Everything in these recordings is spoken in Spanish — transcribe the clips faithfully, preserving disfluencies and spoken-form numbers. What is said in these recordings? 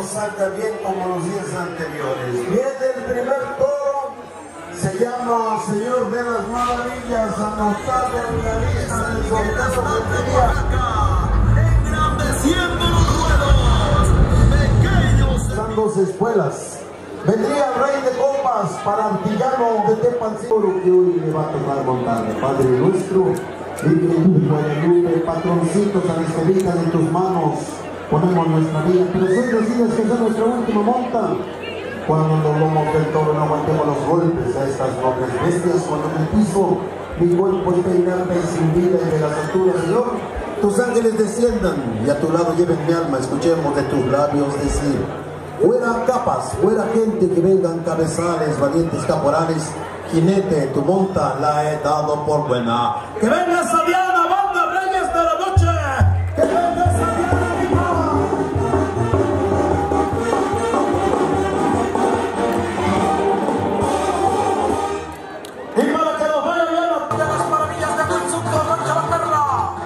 salga bien como los días anteriores. Viene el primer toro, se llama Señor de las Maravillas, anotado en la lista del sorteo de engrandeciendo los ruedos, pequeños. Son dos espuelas. Vendría el Rey de Copas para Antillano de Tepancino, que hoy le va a tocar montar. Padre nuestro, Virgen de Guadalupe, patroncitos a las colitas de tus manos, ponemos nuestra vida, pero si decides que sea nuestra última monta, cuando los lomos del toro no aguantemos los golpes a estas nobles bestias, cuando en el piso mi cuerpo esté inerte y sin vida y de las alturas, Señor, tus ángeles desciendan y a tu lado lleven mi alma, escuchemos de tus labios decir: fuera capas, fuera gente, que vengan cabezales, valientes caporales, jinete, tu monta la he dado por buena. ¡Que venga Sabiana, banda reyes de la noche! ¡Que venga Sabiana, mi mamá! Y para que nos vaya bien a las maravillas de Consulta Rocha la Perla.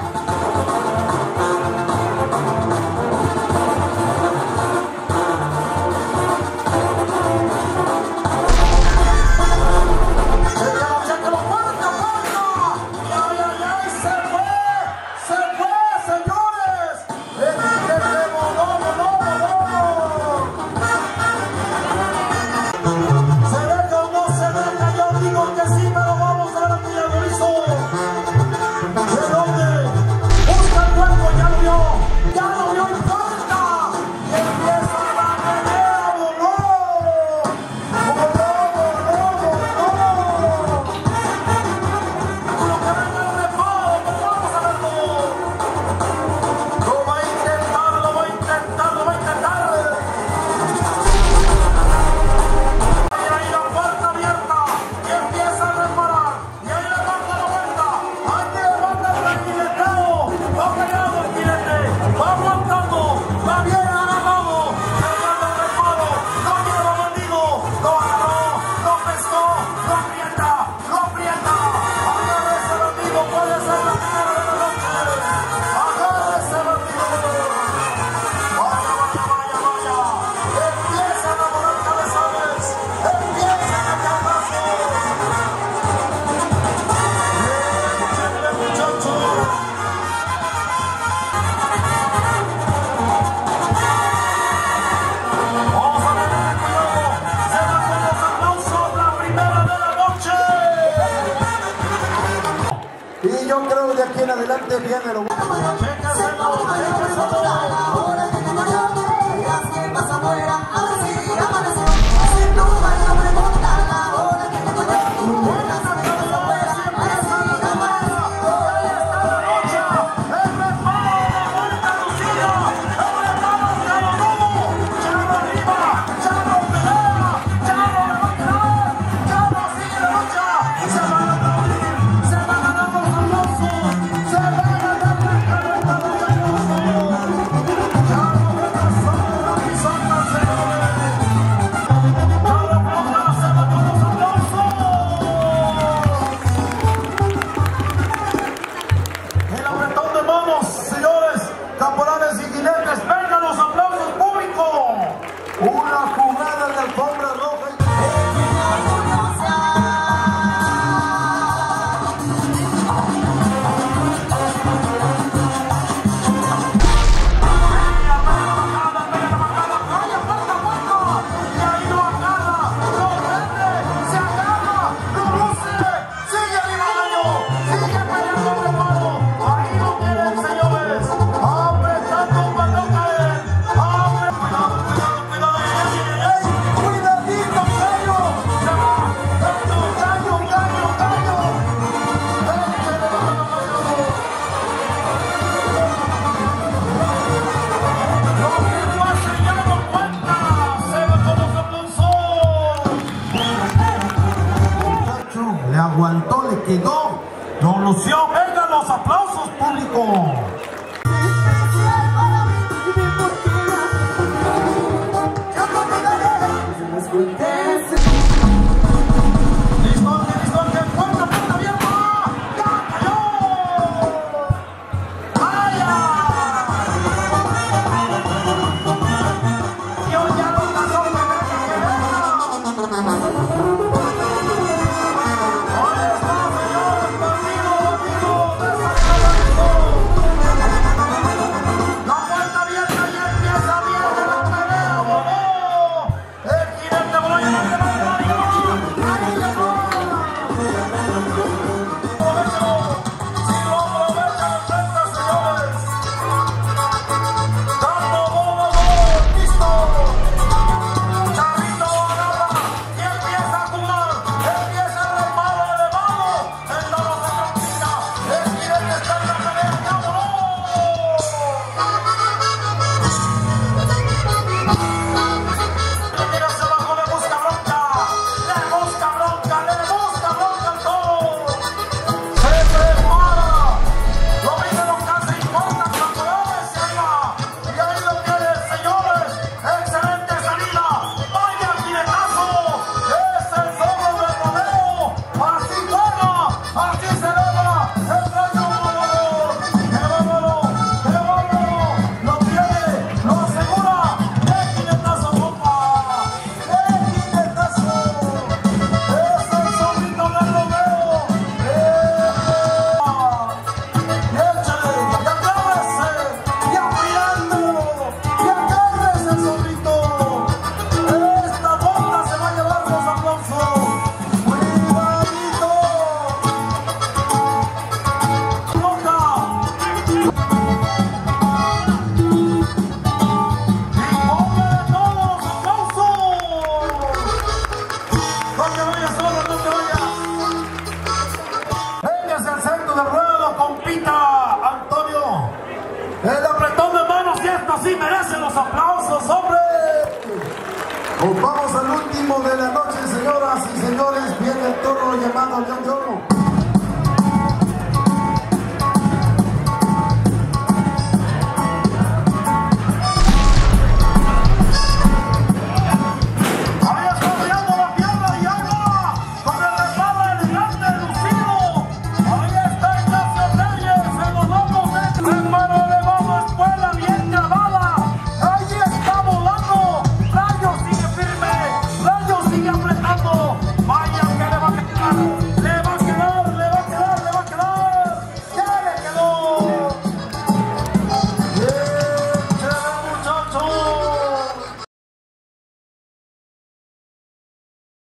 Adelante viene lo aguantó, le quedó. Don Lucio, vengan los aplausos, público. los aplausos, hombre. Pues vamos al último de la noche, señoras y señores. Viene el toro llamado León de Oro.